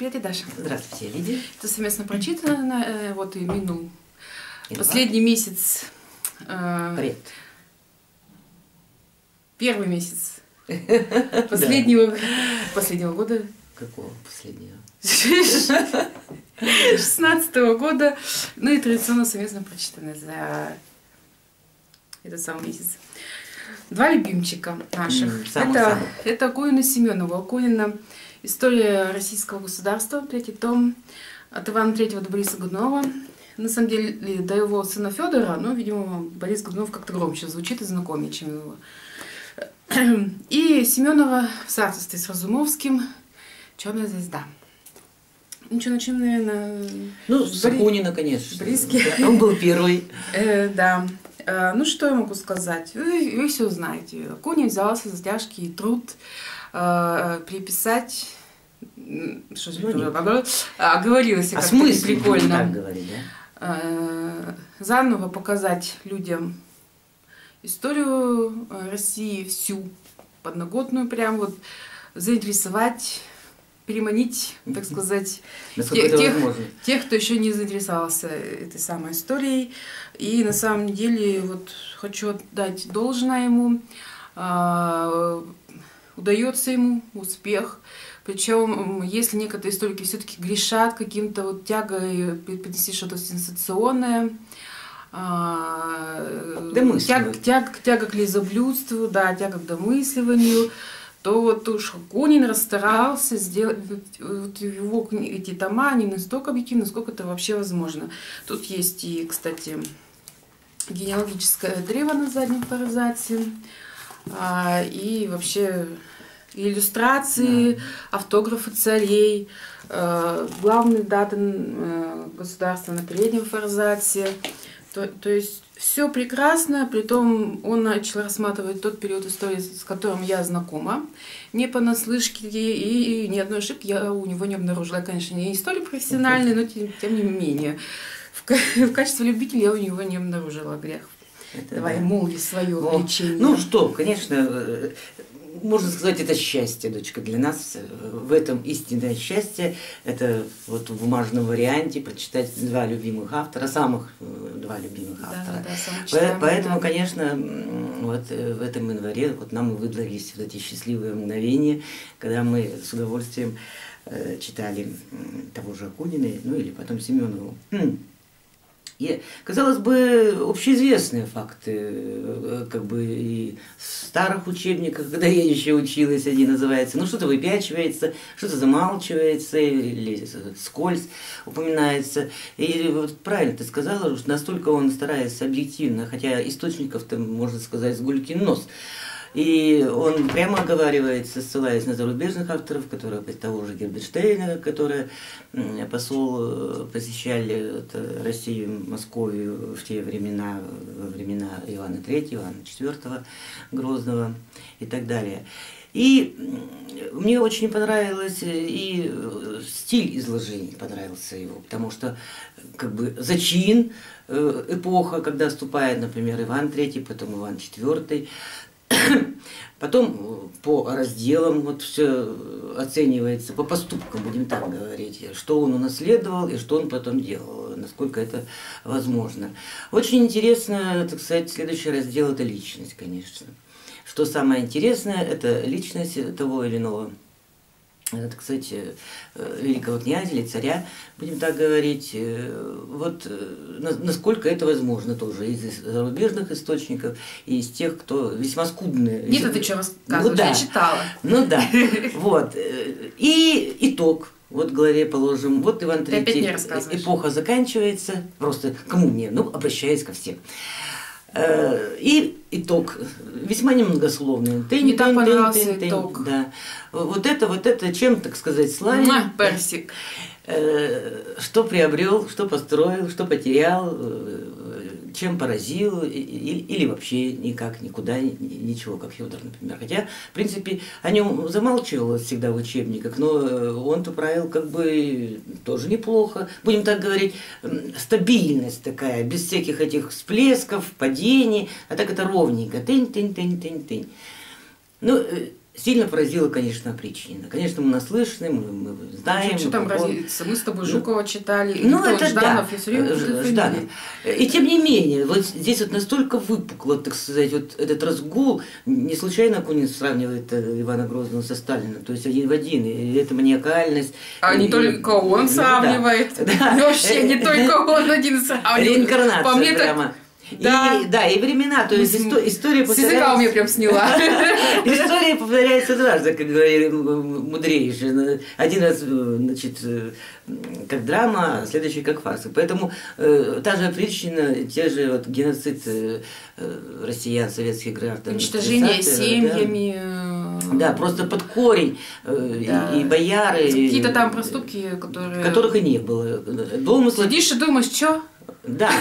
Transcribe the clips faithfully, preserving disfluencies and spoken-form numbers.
Привет, Даша. Здравствуйте, Лидия. Это совместно прочитано, вот и минул и последний два. месяц. Э, Привет. Первый месяц последнего, последнего года. Какого последнего? шестнадцатого года. Ну и традиционно совместно прочитано за этот самый месяц. Два любимчика наших. Mm, самых, это, самых. это Акунина Семенова. Акунина «История российского государства», третий том, от Ивана Третьего до Бориса Годунова. На самом деле, до его сына Федора, но, видимо, Борис Годунов как-то громче звучит и знакомее, чем его. И Семенова в соавторстве с Разумовским «Черная звезда». Ну что, начнем, наверное... Ну, с Акунина, конечно. Близкий. Да, он был первый. Э, да. Э, ну, что я могу сказать? Вы, вы все знаете. Акунин взялся за тяжкий труд э, переписать... Что же, ну, оговорилась я а как-то смысл, прикольно. Так говорить, да? Э, заново показать людям историю России всю, подноготную, прям вот заинтересовать, переманить, так сказать, тех, тех, тех, кто еще не заинтересовался этой самой историей. И на самом деле вот хочу отдать должное ему, э, удается ему успех. Причем, если некоторые историки все-таки грешат каким-то вот тягой принести что-то сенсационное, тяга, тяга, тяга к лизоблюдству, да, тяга к домысливанию, то вот уж Акунин расстарался сделать вот его эти тома, они настолько объективны, насколько это вообще возможно. Тут есть и, кстати, генеалогическое древо на заднем форзаце, и вообще иллюстрации, да. Автографы царей, э, главные даты э, государства на переднем форзаце. То, то есть все прекрасно, притом он начал рассматривать тот период истории, с которым я знакома, не понаслышке, и, и ни одной ошибки я у него не обнаружила. Я, конечно, не историк профессиональный, но тем, тем не менее. В, в качестве любителя я у него не обнаружила грех. Это Давай, да. молви свое увлечение. Ну что, конечно, можно сказать, это счастье, дочка, для нас. В этом истинное счастье. Это вот в бумажном варианте прочитать два любимых автора, самых два любимых автора. Да, да, Поэтому, да. конечно, вот в этом январе вот нам и выдались вот эти счастливые мгновения, когда мы с удовольствием читали того же Акунина, ну или потом Семенову. И, казалось бы, общеизвестные факты, как бы и в старых учебниках, когда я еще училась, они называются, ну что-то выпячивается, что-то замалчивается или скользь упоминается. И вот правильно ты сказала, что настолько он старается объективно, хотя источников-то, можно сказать, с гулькин нос. И он прямо оговаривается, ссылаясь на зарубежных авторов, которые того же Герберштейна, которые посол посещали вот, Россию, Московию в те времена, во времена Ивана Третьего, Ивана Четвертого Грозного и так далее. И мне очень понравилось и стиль изложения, понравился его, потому что как бы зачин, эпоха, когда вступает, например, Иван Третий, потом Иван Четвертый, потом по разделам вот все оценивается, по поступкам, будем так говорить, что он унаследовал и что он потом делал, насколько это возможно. Очень интересно, так сказать, следующий раздел – это личность, конечно. Что самое интересное – это личность того или иного, так сказать, великого князя или царя, будем так говорить, вот насколько это возможно тоже из зарубежных источников и из тех, кто весьма скудные. Нет, это ты что рассказываешь, ну, да. я читала. Ну да, вот. И итог. Вот в главе положим, вот Иван Третий, эпоха заканчивается, просто кому мне, ну обращаясь ко всем. И итог весьма немногословный. Тынь, Мне так понравился тынь, тынь, итог. Да. Вот это, вот это, чем, так сказать, славен. Персик. Что приобрел, что построил, что потерял, чем поразил, или вообще никак, никуда, ничего, как Федор, например. Хотя, в принципе, о нем замалчивалось всегда в учебниках, но он-то правил как бы тоже неплохо. Будем так говорить, стабильность такая, без всяких этих всплесков, падений, а так это ровненько. Тынь, тынь, тынь, тынь, тынь. Ну, сильно поразила, конечно, Опричнина. Конечно, мы наслышаны, мы, мы знаем. Что там разница? Мы с тобой Жукова читали, и ну, это Жданов, да, и все время Жданов. И тем не менее, вот здесь вот настолько выпукло, так сказать, вот этот разгул, не случайно Акунин сравнивает Ивана Грозного со Сталином, то есть один в один, и эта маниакальность. А и, не только он сравнивает, да, да. вообще не только он один сравнивает. Реинкарнация По мне прямо. так... Да. И, да, и времена, то есть история, история повторяется. С языка у меня прям сняла. История повторяется дважды, как говорили мудрейшие. Один раз, значит, как драма, а следующий как фарс. Поэтому э, та же Опричнина, те же вот, геноцид э, россиян, советских граждан. Уничтожение семьями. Да. да, просто под корень. Э, да. и, и бояры. Какие-то там проступки, которые... Которых и не было. Домыслы... Сидишь и думаешь, что? Да.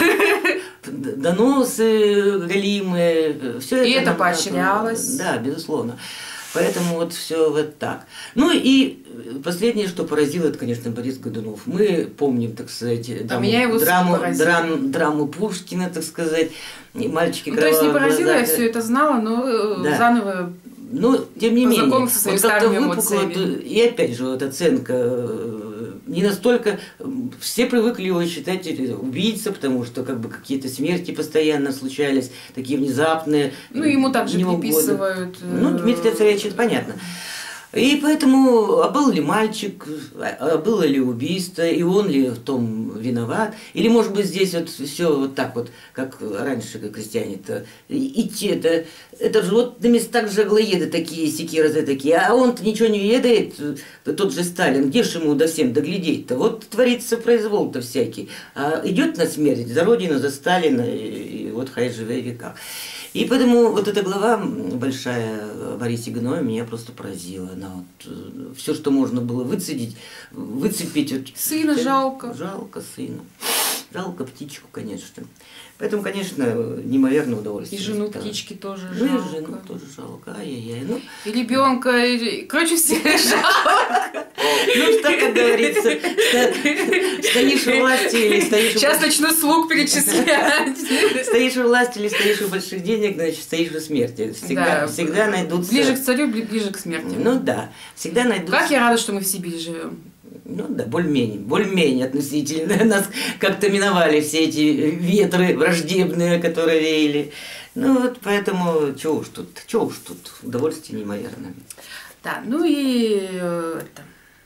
Доносы галимые, все это. И это поощрялось. Да, безусловно. Поэтому вот все вот так. Ну и последнее, что поразило, это, конечно, Борис Годунов. Мы помним, так сказать, драму, а меня его драму, драму, драму Пушкина, так сказать, мальчики. Ну, то есть не поразило, я все это знала, но да. заново. Но, тем не менее, вот как-то выпукло, эмоциями. И опять же, вот оценка не настолько... Все привыкли его считать убийцей, потому что как бы какие-то смерти постоянно случались, такие внезапные. Ну, ему также приписывают... Ну, Дмитрий Царевич, это понятно. И поэтому, а был ли мальчик, а было ли убийство, и он ли в том виноват, или, может быть, здесь вот все вот так вот, как раньше как крестьяне-то, идти, это, это же вот на местах жаглоеды такие, секирозы такие, а он-то ничего не ведает, тот же Сталин, где же ему до всем доглядеть-то, вот творится произвол-то всякий, а идет на смерть за Родину, за Сталина, и, и вот хай живе века. И поэтому вот эта глава большая о Борисе Годунове меня просто поразила. Она вот, все, что можно было выцедить, выцепить. Вот, сына все, жалко. Жалко сына. Жалко птичку, конечно. Поэтому, конечно, неимоверное удовольствие. И жену птички тоже ну, жалко. И жену тоже жалко. Ай-яй-яй. Ну. И ребенка, и... короче, всех жалко. Ну, что, как говорится, стоишь у власти или стоишь... Сейчас начну слуг перечислять. Стоишь у власти или стоишь у больших денег, значит, стоишь у смерти. Всегда, всегда найдутся... Ближе к царю, ближе к смерти. Ну да, всегда найдутся... Как я рада, что мы в Сибири живем. Ну да, более-менее, более-менее относительно. Нас как-то миновали все эти ветры враждебные, которые веяли. Ну вот поэтому, чего уж тут, чего уж тут, удовольствие неимоверное. Да, ну и это,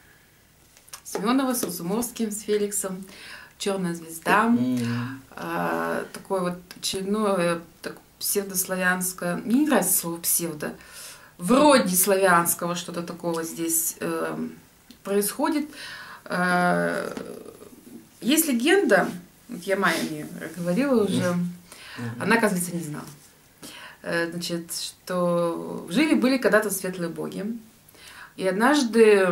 Семенова с Разумовским, с Феликсом, «Черная звезда». Mm-hmm. а, такое вот очередное так, псевдославянское, мне не нравится слово псевдо, вроде славянского что-то такого здесь э, происходит. Э, есть легенда, вот я Майе говорила уже, mm-hmm. она, оказывается, не знала. Э, значит, что жили-были когда-то светлые боги, и однажды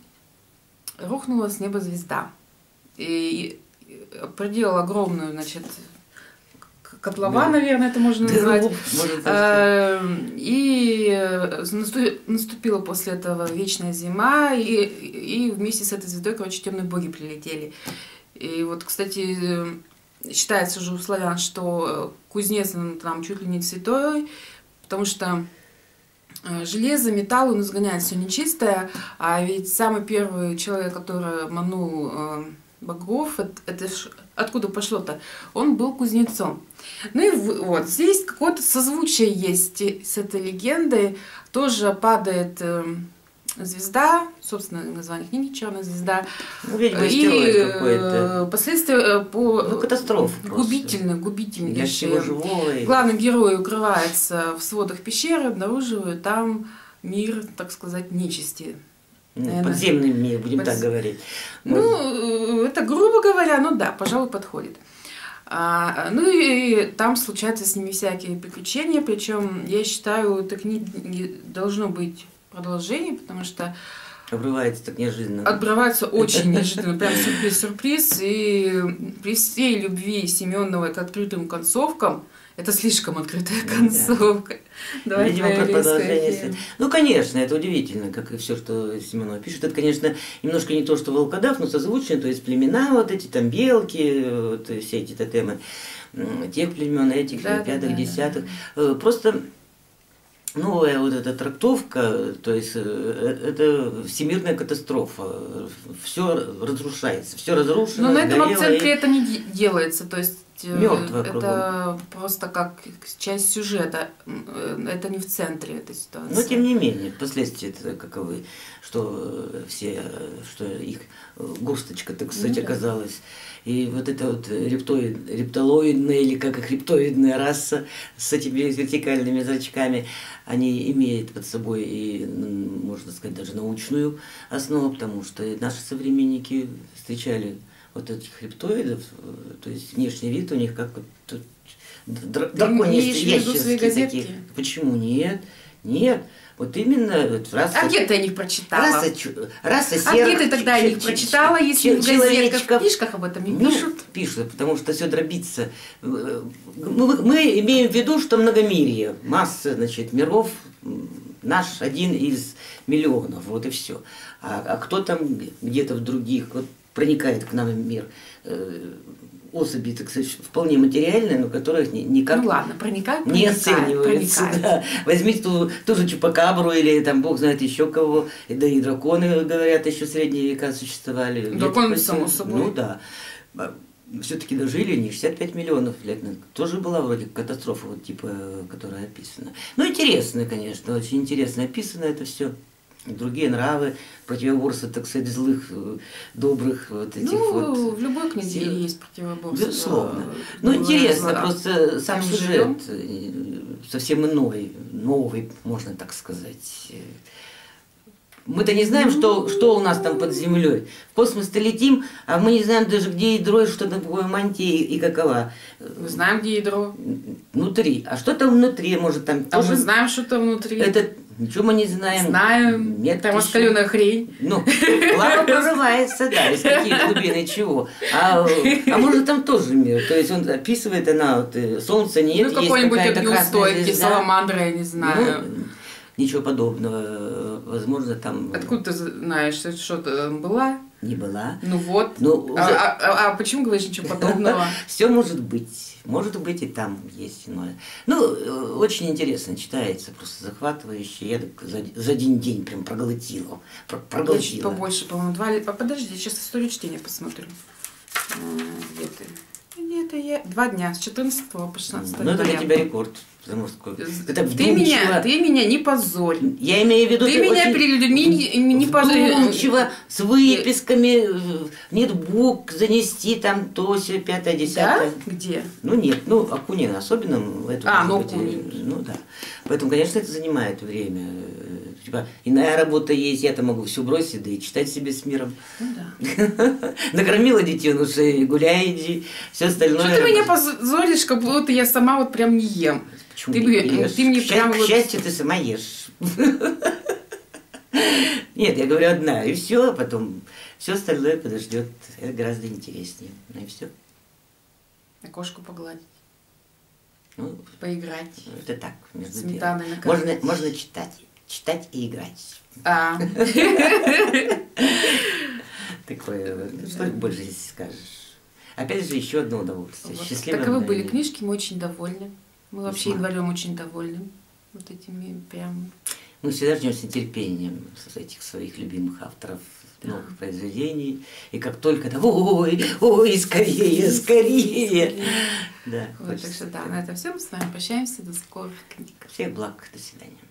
рухнула с неба звезда и проделала огромную, значит, котлова, да. наверное, это можно назвать. Да, и наступила после этого вечная зима, и, и вместе с этой звездой, короче, темные боги прилетели. И вот, кстати, считается же у славян, что кузнец там чуть ли не святой, потому что железо, металл, он изгоняет все нечистое, а ведь самый первый человек, который обманул богов, это, это ж, откуда пошло-то? Он был кузнецом. Ну и вот, здесь какое-то созвучие есть с этой легендой. Тоже падает э, звезда, собственно, название книги «Черная звезда». Ну, видимо, и э, последствия по... Ну, катастрофа губительно, губительнейшие. И... Главный герой укрывается в сводах пещеры, обнаруживает там мир, так сказать, нечисти. Ну, подземный мир, будем Под... так говорить. Ну, это грубо говоря, ну да, пожалуй, подходит. А, ну и там случаются с ними всякие приключения, причем я считаю, у этой книги должно быть продолжение, потому что обрывается так неожиданно. Обрывается очень неожиданно, прям сюрприз-сюрприз. И при всей любви Семеновой к открытым концовкам, это слишком открытая концовка. Да. Давай Видимо, про продолжение. Ну, конечно, это удивительно, как и все, что Семенова пишет. Это, конечно, немножко не то, что волкодав, но созвучно, то есть племена вот эти, там белки, вот, все эти тотемы тех племен, этих, да, пятых, да, десятых. Да. Просто новая вот эта трактовка, то есть э, это всемирная катастрофа, все разрушается, все разрушено. Но на этом сгорело, акценте и... это не де- делается, то есть э, Мёртво это кругом. просто как часть сюжета, э, это не в центре этой ситуации. Но тем не менее, последствия это каковы, что э, все, э, что их э, горсточка, так сказать, Ну да. оказалась. И вот эта вот рептоид, рептилоидная или как и хриптоидная раса с этими вертикальными зрачками, они имеют под собой и, м, можно сказать, даже научную основу, потому что и наши современники встречали вот этих хриптоидов, э, то есть внешний вид у них как вот тут др- Ты драконистые имеешь в виду свои ящерские газетки? такие. Почему нет? Нет. Вот именно вот раса... А где ты о них прочитала? Раса, чу- раса А серых... где ты тогда о ч- них ч- прочитала, ч- если в газетках, в человечков? книжках об этом не Ну, пишут? пишут, потому что все дробится. Мы, мы имеем в виду, что многомирие, масса, значит, миров, м, наш один из миллионов, вот и все. А, а кто там где-то в других, вот проникает к нам в мир, э, особи, так сказать, вполне материальные, но которых ни- никак Ну ладно, проникают, не проникают, оценивается. проникают. Да. Возьмите ту, ту же Чупакабру или там бог знает еще кого. И да и драконы, говорят, еще в средние века существовали. Драконы, Лет само восемь. собой. Ну да. Все-таки дожили не шестьдесят пять миллионов лет. Тоже была вроде катастрофа, вот типа, которая описана. Ну, интересно, конечно, очень интересно описано это все. Другие нравы, противоборство, так сказать, злых, э, добрых, вот этих Ну, вот. в любой книге сил. есть противоборство. Безусловно. Ну, Добра и интересно, зла. просто сам Тем сюжет живем. э, совсем иной, новый, можно так сказать. Мы-то не знаем, что, что у нас там под землей. В космос-то летим, а мы не знаем даже, где ядро, и что такое мантия и, и какова. Мы знаем, где ядро. Внутри. А что там внутри? Может, там А мы тоже... знаем, что там внутри. Это ничего мы не знаем. Знаем. Нет, Там еще. раскаленная хрень. Ну, лава прорывается, да, из каких глубин и чего. А, а может там тоже мир. То есть он описывает, она, вот, э, солнца нет, Ну, есть какой-нибудь какая-то красная огнеустойкий, звезда. саламандры, я не знаю. Ну, ничего подобного. Возможно, там Откуда ты знаешь, что что-то там была? не была. Ну вот. Ну, а, а- а- а почему говоришь ничего подобного? Все может быть. Может быть, и там есть иное. Ну, э, очень интересно читается, просто захватывающе. Я так за, за один день прям проглотила. Про- Я чуть проглотила. побольше, по-моему, два лет. А подожди, я сейчас историю чтения посмотрю. А, Где ты? Где-то я. Два дня, с четырнадцатого по шестнадцатое Ну, это для января. тебя рекорд. Потому что это Ты меня, вдумчиво. ты меня не позорь. Я имею в виду, Ты меня очень перед людьми не, не позорь. вдумчиво, с выписками, э, нетбук занести, там то, сё, пятое, Да? десятое. Где? Ну нет, ну Акунин особенно в этом. А, может ну, быть, и- Акунин. ну да. Поэтому, конечно, это занимает время. Э, Типа, иная работа есть, я-то могу все бросить, да и читать себе с миром. Ну да. Накормила детенышей, гуляй, иди, все остальное. Что ты меня позоришь, как будто я сама вот прям не ем. Почему Ты, не бы- ешь? ты мне К прям счастью, вот... К счастью, ты сама ешь. Нет, я говорю одна, и все, а потом все остальное подождет. Это гораздо интереснее. Ну и все. Кошку погладить, Ну, поиграть. это так, между Сметаной делом. накормить. Можно, можно читать. Читать и играть. А. Такое, вот. Что больше здесь скажешь? Опять же, еще одно удовольствие. Вот. Счастливое Таковы были мгновение. книжки, мы очень довольны. Мы вообще Весьма. январем очень довольны. Вот этими прям... Мы всегда ждем с нетерпением с этих своих любимых авторов новых произведений. И как только да, ой, ой, скорее, скорее. Да, Вот, так хочется что да, так. на этом все. Мы с вами прощаемся. До скорых книг. Всех благ, до свидания.